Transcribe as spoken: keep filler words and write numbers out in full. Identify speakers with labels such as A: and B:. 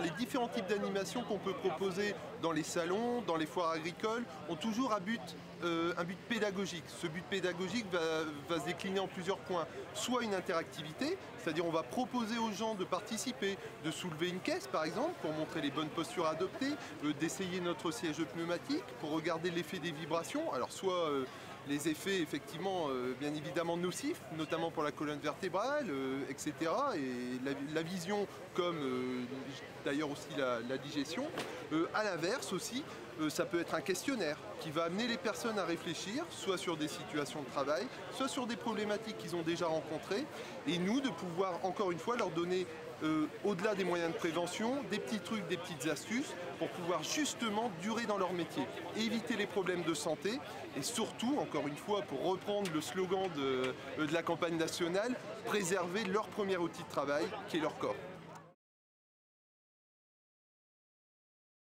A: les différents types d'animations qu'on peut proposer dans les salons, dans les foires agricoles, ont toujours un but, euh, un but pédagogique. Ce but pédagogique va, va se décliner en plusieurs points. Soit une interactivité, c'est-à-dire on va proposer aux gens de participer, de soulever une caisse par exemple, pour montrer les bonnes postures à adopter, euh, d'essayer notre siège pneumatique, pour regarder l'effet des vibrations. Alors soit euh, les effets effectivement euh, bien évidemment nocifs, notamment pour la colonne vertébrale, euh, et cetera. Et la, la vision comme euh, d'ailleurs aussi la, la digestion. Euh, à l'inverse aussi, euh, ça peut être un questionnaire qui va amener les personnes à réfléchir, soit sur des situations de travail, soit sur des problématiques qu'ils ont déjà rencontrées, et nous de pouvoir encore une fois leur donner Euh, au-delà des moyens de prévention, des petits trucs, des petites astuces pour pouvoir justement durer dans leur métier, éviter les problèmes de santé et surtout, encore une fois, pour reprendre le slogan de, de la campagne nationale, préserver leur premier outil de travail qui est leur corps.